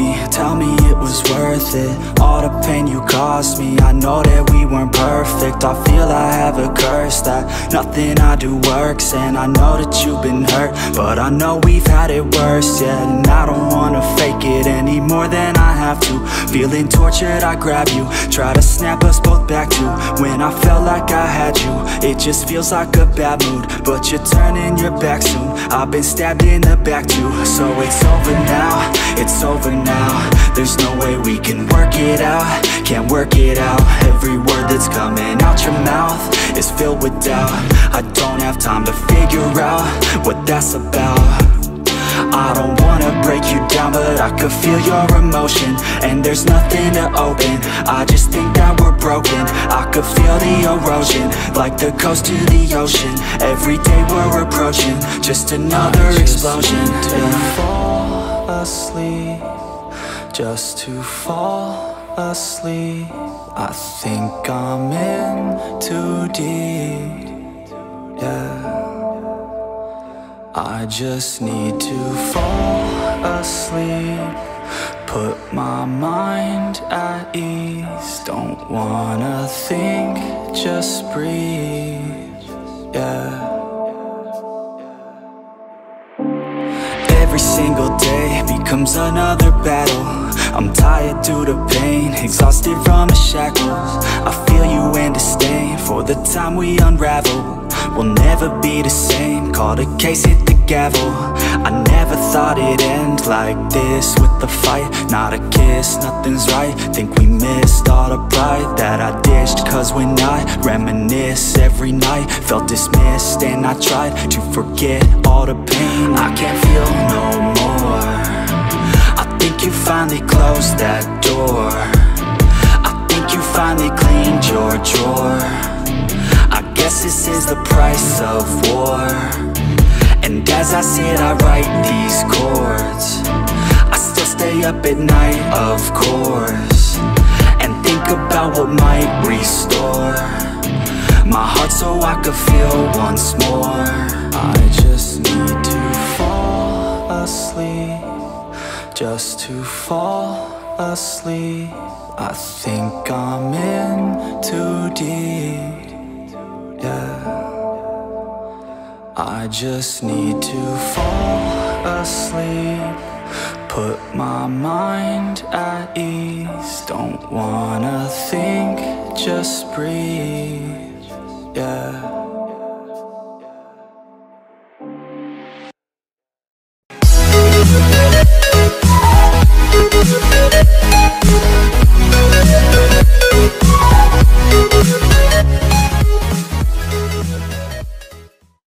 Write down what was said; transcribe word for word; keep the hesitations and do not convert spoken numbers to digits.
me, tell me it was worth it. All the pain you caused me, I know that we weren't perfect. I feel I have a curse that nothing I do works. And I know that you've been hurt, but I know we've had it worse, yeah. And I don't wanna fake it any more than I have to. Feeling tortured, I grab you, try to snap us both back to when I felt like I had you. It just feels like a bad mood, but you're turning your back soon. I've been stabbed in the back too. So it's over now, it's over now. There's no way we can work it out, can't work it out. Every word that's coming out your mouth is filled with doubt. I don't have time to figure out what that's about. I don't wanna break you down, but I could feel your emotion, and there's nothing to open. I just think that we're broken. I could feel the erosion, like the coast to the ocean. Every day we're approaching just another I just explosion. Need to yeah. fall asleep, just to fall asleep. I think I'm in too deep, yeah. I just need to fall asleep, put my mind at ease. Don't wanna think, just breathe, yeah. Every single day becomes another battle. I'm tired due to pain, exhausted from the shackles. I feel you and disdain for the time we unravel. We'll never be the same, call the case, hit the gavel. I never thought it'd end like this, with the fight, not a kiss, nothing's right. Think we missed all the pride that I ditched. Cause when I reminisce every night, felt dismissed, and I tried to forget all the pain. I can't feel no more. I think you finally closed that door. I think you finally cleaned your drawer. I guess this is the price of war. And as I sit I write these chords, I still stay up at night, of course, and think about what might restore my heart so I could feel once more. I just need to fall asleep, just to fall asleep. I think I'm in too deep, yeah. I just need to fall asleep, put my mind at ease. Don't wanna think, just breathe, yeah.